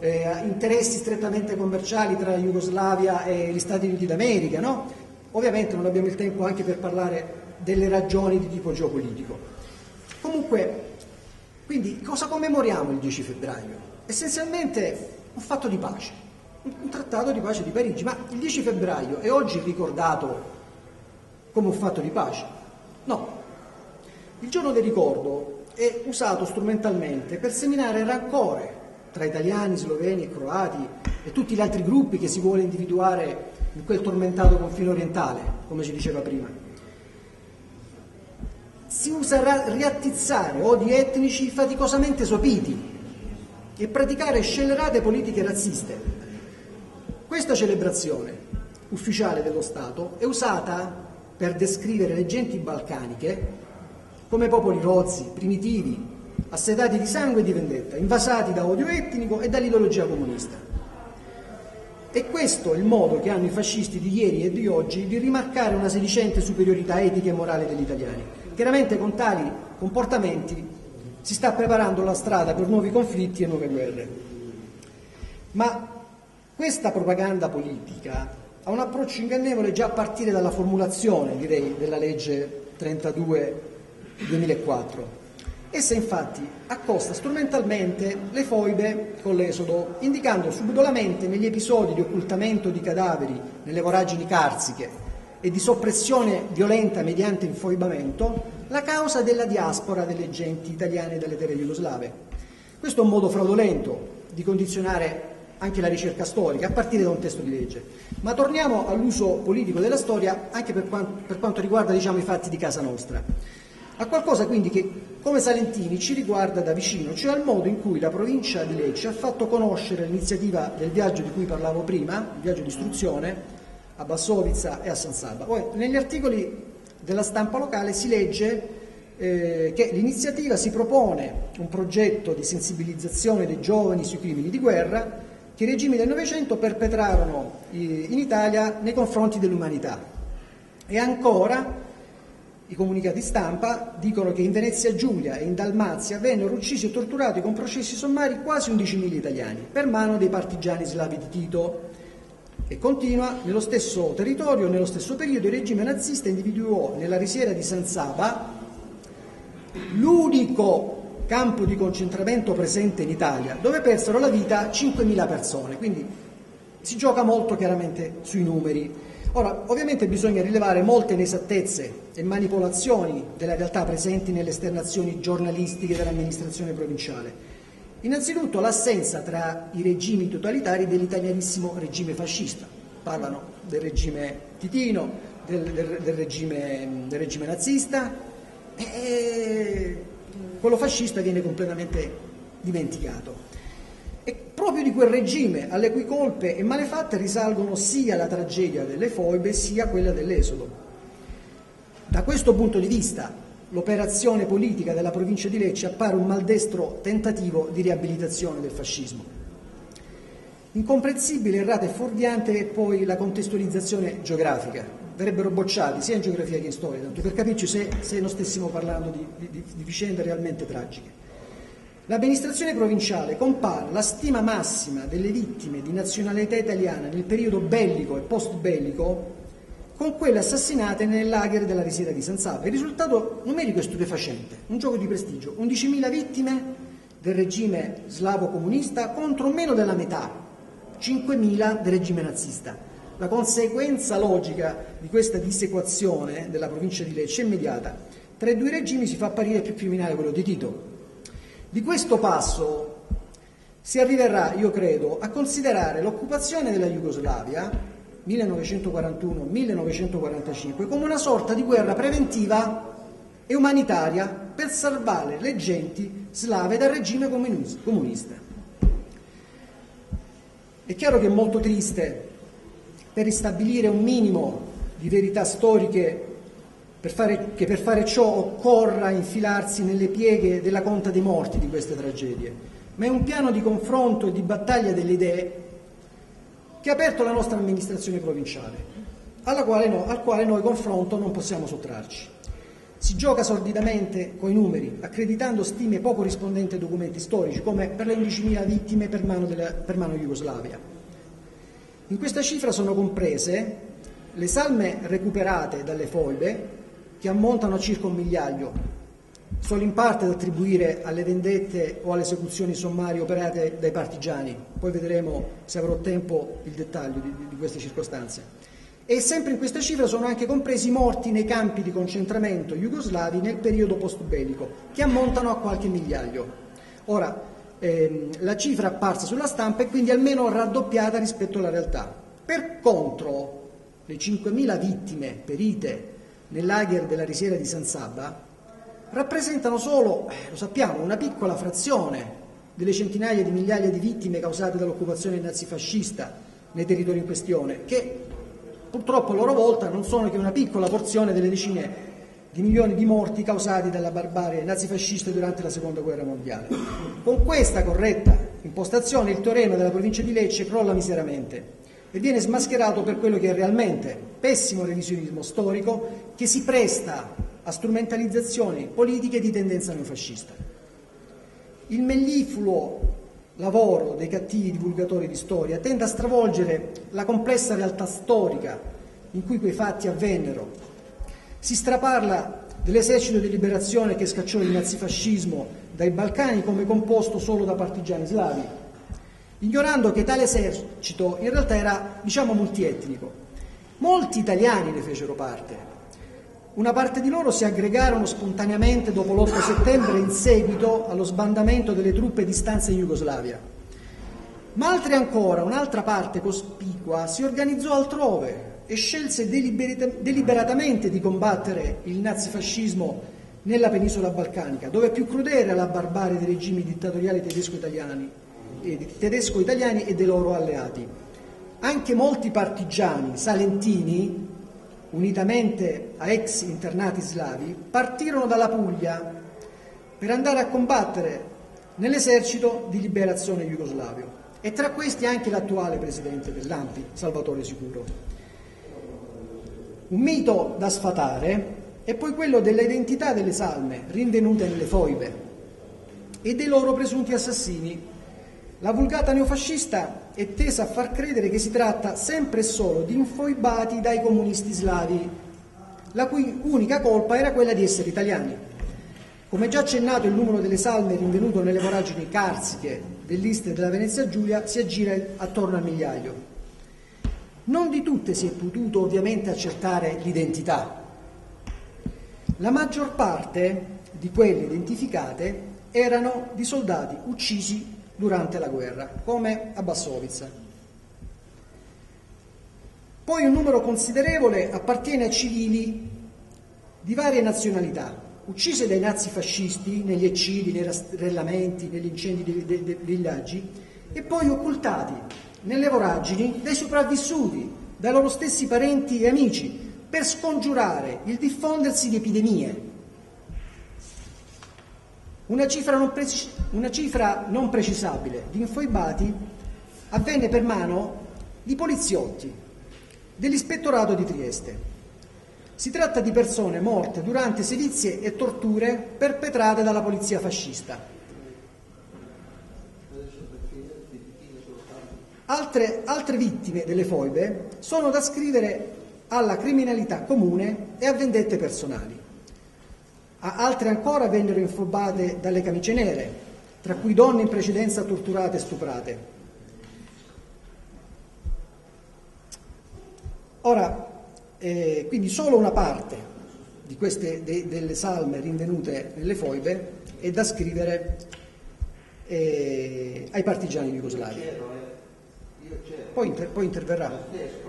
interessi strettamente commerciali tra la Jugoslavia e gli Stati Uniti d'America, no? Ovviamente non abbiamo il tempo anche per parlare delle ragioni di tipo geopolitico. Comunque, quindi cosa commemoriamo il 10 febbraio? Essenzialmente un fatto di pace, un trattato di pace di Parigi, ma il 10 febbraio è oggi ricordato come un fatto di pace? No. Il giorno del ricordo è usato strumentalmente per seminare rancore tra italiani, sloveni e croati e tutti gli altri gruppi che si vuole individuare in quel tormentato confine orientale, come si diceva prima. Si usa riattizzare odi etnici faticosamente sopiti e praticare scellerate politiche razziste. Questa celebrazione ufficiale dello Stato è usata per descrivere le genti balcaniche come popoli rozzi, primitivi, assetati di sangue e di vendetta, invasati da odio etnico e dall'ideologia comunista. E questo è il modo che hanno i fascisti di ieri e di oggi di rimarcare una sedicente superiorità etica e morale degli italiani. Chiaramente con tali comportamenti si sta preparando la strada per nuovi conflitti e nuove guerre. Ma questa propaganda politica ha un approccio ingannevole già a partire dalla formulazione, direi, della legge 32/2004. Essa infatti accosta strumentalmente le foibe con l'esodo, indicando subdolamente negli episodi di occultamento di cadaveri nelle voragini carsiche e di soppressione violenta mediante infoibamento la causa della diaspora delle genti italiane dalle terre jugoslave. Questo è un modo fraudolento di condizionare anche la ricerca storica, a partire da un testo di legge. Ma torniamo all'uso politico della storia anche per quanto riguarda, diciamo, i fatti di casa nostra. A qualcosa quindi che, come salentini, ci riguarda da vicino, cioè al modo in cui la provincia di Lecce ha fatto conoscere l'iniziativa del viaggio di cui parlavo prima, il viaggio di istruzione, a Bassovica e a San Sabba. Poi negli articoli della stampa locale si legge che l'iniziativa si propone un progetto di sensibilizzazione dei giovani sui crimini di guerra che i regimi del Novecento perpetrarono in Italia nei confronti dell'umanità. E ancora i comunicati stampa dicono che in Venezia Giulia e in Dalmazia vennero uccisi e torturati con processi sommari quasi 11.000 italiani per mano dei partigiani slavi di Tito. E continua: nello stesso territorio, nello stesso periodo, il regime nazista individuò nella risiera di San Saba l'unico campo di concentramento presente in Italia, dove persero la vita 5.000 persone, quindi si gioca molto chiaramente sui numeri. Ora, ovviamente bisogna rilevare molte inesattezze e manipolazioni della realtà presenti nelle esternazioni giornalistiche dell'amministrazione provinciale. Innanzitutto l'assenza tra i regimi totalitari dell'italianissimo regime fascista. Parlano del regime titino, del regime nazista, e quello fascista viene completamente dimenticato. E proprio di quel regime alle cui colpe e malefatte risalgono sia la tragedia delle foibe sia quella dell'esodo. Da questo punto di vista l'operazione politica della provincia di Lecce appare un maldestro tentativo di riabilitazione del fascismo. Incomprensibile, errata e fuorviante è poi la contestualizzazione geografica. Verrebbero bocciati sia in geografia che in storia, tanto per capirci se non stessimo parlando di vicende realmente tragiche. L'amministrazione provinciale compara la stima massima delle vittime di nazionalità italiana nel periodo bellico e post-bellico con quelle assassinate nel lager della risiera di San Saba. Il risultato numerico è stupefacente, un gioco di prestigio: 11.000 vittime del regime slavo comunista contro meno della metà, 5.000 del regime nazista. La conseguenza logica di questa disequazione della provincia di Lecce è immediata: tra i due regimi si fa apparire più criminale quello di Tito. Di questo passo si arriverà, io credo, a considerare l'occupazione della Jugoslavia 1941-1945 come una sorta di guerra preventiva e umanitaria per salvare le genti slave dal regime comunista. È chiaro che è molto triste, per ristabilire un minimo di verità storiche, che per fare ciò occorra infilarsi nelle pieghe della conta dei morti di queste tragedie, ma è un piano di confronto e di battaglia delle idee che ha aperto la nostra amministrazione provinciale, al quale noi confronto non possiamo sottrarci. Si gioca sordidamente coi numeri, accreditando stime poco rispondenti ai documenti storici, come per le 11.000 vittime per mano Jugoslavia. In questa cifra sono comprese le salme recuperate dalle foibe, che ammontano a circa 1 migliaio, solo in parte da attribuire alle vendette o alle esecuzioni sommarie operate dai partigiani. Poi vedremo, se avrò tempo, il dettaglio di queste circostanze. E sempre in questa cifra sono anche compresi i morti nei campi di concentramento jugoslavi nel periodo post-bellico, che ammontano a qualche migliaio. Ora, la cifra apparsa sulla stampa è quindi almeno raddoppiata rispetto alla realtà. Per contro, le 5.000 vittime perite nel lager della Risiera di San Sabba rappresentano solo, lo sappiamo, una piccola frazione delle centinaia di migliaia di vittime causate dall'occupazione nazifascista nei territori in questione, che purtroppo a loro volta non sono che una piccola porzione delle decine di milioni di morti causati dalla barbarie nazifascista durante la Seconda Guerra Mondiale. Con questa corretta impostazione il teorema della provincia di Lecce crolla miseramente e viene smascherato per quello che è realmente: pessimo revisionismo storico che si presta a strumentalizzazioni politiche di tendenza neofascista. Il mellifluo lavoro dei cattivi divulgatori di storia tende a stravolgere la complessa realtà storica in cui quei fatti avvennero. Si straparla dell'esercito di liberazione che scacciò il nazifascismo dai Balcani come composto solo da partigiani slavi, ignorando che tale esercito in realtà era, multietnico. Molti italiani ne fecero parte. Una parte di loro si aggregarono spontaneamente dopo l'8 settembre in seguito allo sbandamento delle truppe di stanza in Jugoslavia. Ma altre ancora, un'altra parte cospicua, si organizzò altrove e scelse deliberatamente di combattere il nazifascismo nella penisola balcanica, dove più crudele era la barbarie dei regimi dittatoriali tedesco-italiani e dei loro alleati. Anche molti partigiani salentini, unitamente a ex internati slavi, partirono dalla Puglia per andare a combattere nell'esercito di liberazione jugoslavio, e tra questi anche l'attuale presidente dell'ANPI, Salvatore Sicuro. Un mito da sfatare è poi quello dell'identità delle salme rinvenute nelle foibe e dei loro presunti assassini. La vulgata neofascista è tesa a far credere che si tratta sempre e solo di infoibati dai comunisti slavi, la cui unica colpa era quella di essere italiani. Come già accennato, il numero delle salme rinvenuto nelle voragini carsiche dell'Istria e della Venezia Giulia si aggira attorno al migliaio. Non di tutte si è potuto ovviamente accertare l'identità. La maggior parte di quelle identificate erano di soldati uccisi durante la guerra, come a Bassovica. Poi un numero considerevole appartiene a civili di varie nazionalità, uccise dai nazifascisti negli eccidi, nei rastrellamenti, negli incendi dei villaggi, e poi occultati nelle voragini dai sopravvissuti, dai loro stessi parenti e amici, per scongiurare il diffondersi di epidemie. Una cifra non precisabile di infoibati avvenne per mano di poliziotti dell'Ispettorato di Trieste. Si tratta di persone morte durante sevizie e torture perpetrate dalla polizia fascista. Altre vittime delle foibe sono da ascrivere alla criminalità comune e a vendette personali. Altre ancora vennero infoibate dalle camicie nere, tra cui donne in precedenza torturate e stuprate. Ora, quindi solo una parte di queste delle salme rinvenute nelle foibe è da ascrivere ai partigiani jugoslavi. Poi interverrà.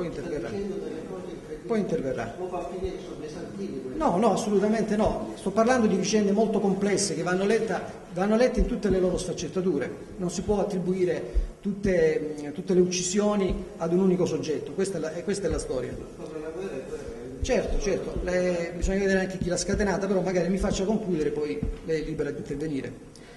No, assolutamente no. Sto parlando di vicende molto complesse che vanno lette in tutte le loro sfaccettature. Non si può attribuire tutte le uccisioni ad un unico soggetto. Questa è la storia. Certo, bisogna vedere anche chi l'ha scatenata, però magari mi faccia concludere, poi lei è libera di intervenire.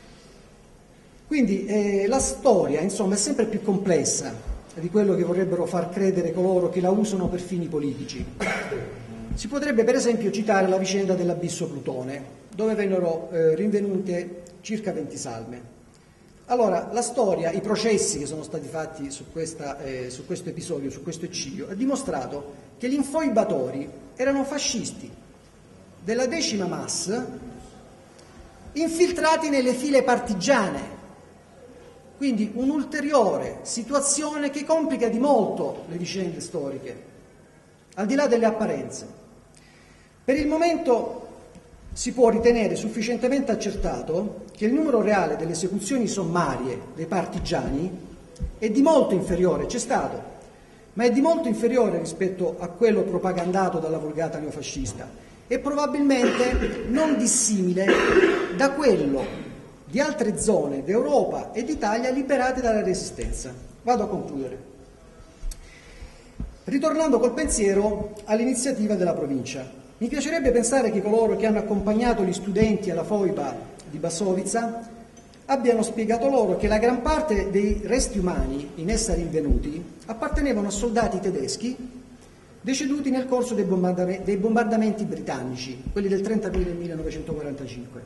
Quindi la storia, insomma, è sempre più complessa di quello che vorrebbero far credere coloro che la usano per fini politici. Si potrebbe per esempio citare la vicenda dell'Abisso Plutone, dove vennero rinvenute circa 20 salme. Allora, la storia, i processi che sono stati fatti su questo episodio, su questo eccidio, ha dimostrato che gli infoibatori erano fascisti della 10ª MAS infiltrati nelle file partigiane. Quindi un'ulteriore situazione che complica di molto le vicende storiche, al di là delle apparenze. Per il momento si può ritenere sufficientemente accertato che il numero reale delle esecuzioni sommarie dei partigiani è di molto inferiore, c'è stato, ma è di molto inferiore rispetto a quello propagandato dalla vulgata neofascista e probabilmente non dissimile da quello di altre zone d'Europa e d'Italia liberate dalla Resistenza. Vado a concludere. Ritornando col pensiero all'iniziativa della provincia. Mi piacerebbe pensare che coloro che hanno accompagnato gli studenti alla foiba di Bassovica abbiano spiegato loro che la gran parte dei resti umani in essa rinvenuti appartenevano a soldati tedeschi deceduti nel corso dei bombardamenti britannici, quelli del 30 aprile 1945.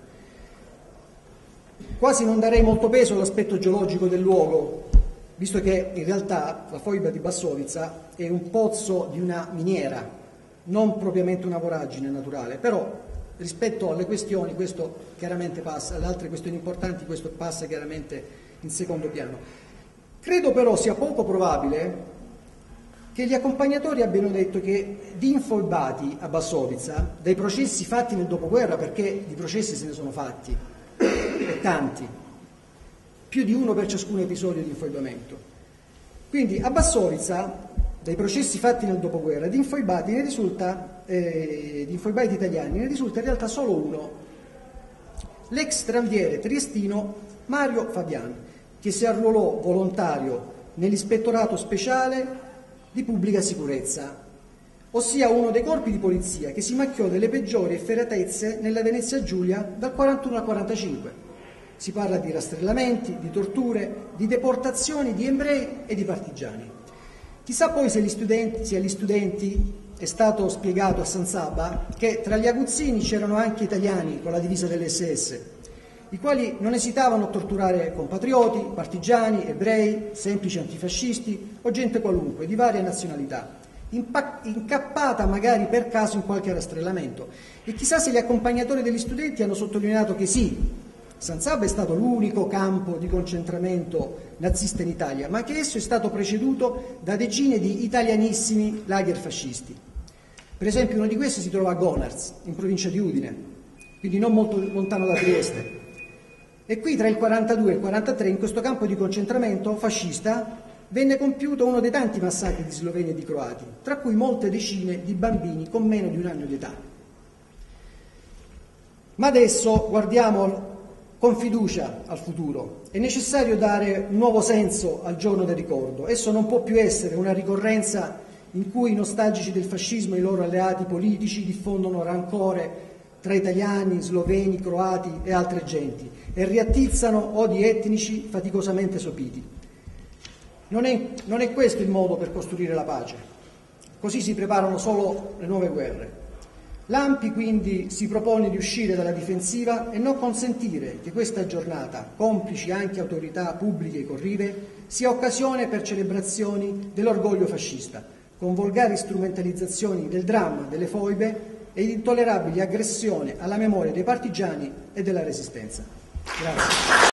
Quasi non darei molto peso all'aspetto geologico del luogo, visto che in realtà la foiba di Bassovica è un pozzo di una miniera, non propriamente una voragine naturale, però rispetto alle questioni questo chiaramente passa, alle altre questioni importanti questo passa chiaramente in secondo piano. Credo però sia poco probabile che gli accompagnatori abbiano detto che di infoibati a Bassovica, dai processi fatti nel dopoguerra, perché di processi se ne sono fatti, e tanti, più di uno per ciascun episodio di infoibamento. Quindi a Bassovica, dai processi fatti nel dopoguerra, di infoibati italiani ne risulta in realtà solo uno, l'ex tranviere triestino Mario Fabian, che si arruolò volontario nell'ispettorato speciale di pubblica sicurezza, ossia uno dei corpi di polizia che si macchiò delle peggiori efferatezze nella Venezia Giulia dal 41 al 45. Si parla di rastrellamenti, di torture, di deportazioni di ebrei e di partigiani. Chissà poi se agli studenti è stato spiegato a San Sabba che tra gli aguzzini c'erano anche italiani con la divisa dell'SS, i quali non esitavano a torturare compatrioti, partigiani, ebrei, semplici antifascisti o gente qualunque, di varia nazionalità, incappata magari per caso in qualche rastrellamento. E chissà se gli accompagnatori degli studenti hanno sottolineato che sì, San Sabba è stato l'unico campo di concentramento nazista in Italia, ma che esso è stato preceduto da decine di italianissimi lager fascisti. Per esempio uno di questi si trova a Gonarz, in provincia di Udine, quindi non molto lontano da Trieste. E qui tra il 42 e il 43 in questo campo di concentramento fascista venne compiuto uno dei tanti massacri di sloveni e di croati, tra cui molte decine di bambini con meno di 1 anno di età. Ma adesso guardiamo con fiducia al futuro. È necessario dare un nuovo senso al giorno del ricordo. Esso non può più essere una ricorrenza in cui i nostalgici del fascismo e i loro alleati politici diffondono rancore tra italiani, sloveni, croati e altre genti e riattizzano odi etnici faticosamente sopiti. Non è questo il modo per costruire la pace. Così si preparano solo le nuove guerre. L'ANPI quindi si propone di uscire dalla difensiva e non consentire che questa giornata, complici anche autorità pubbliche e corrive, sia occasione per celebrazioni dell'orgoglio fascista, con volgari strumentalizzazioni del dramma, delle foibe e di intollerabili aggressioni alla memoria dei partigiani e della Resistenza. Grazie.